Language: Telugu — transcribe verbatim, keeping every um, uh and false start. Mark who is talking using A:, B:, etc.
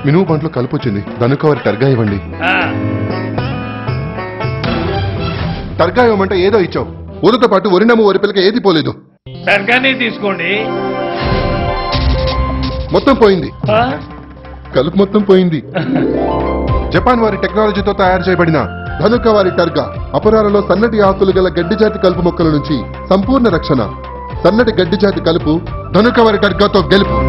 A: మినుము పంటలో కలుపు వచ్చింది. ధనుక వారి టర్గా ఇవ్వండి. టర్గా ఇవ్వమంటే ఏదో ఇచ్చావు. ఊరితో పాటు వరినమ్ము వరి పిల్లక ఏది పోలేదు.
B: టర్గానే తీసుకోండి.
A: మొత్తం పోయింది. కలుపు మొత్తం పోయింది. జపాన్ వారి టెక్నాలజీతో తయారు చేయబడిన ధనుక వారి టర్గా అపరాలలో సన్నటి ఆకులు గల గడ్డి జాతి కలుపు మొక్కల నుంచి సంపూర్ణ రక్షణ. సన్నటి గడ్డి జాతి కలుపు ధనుక వారి టర్గాతో గెలుపు.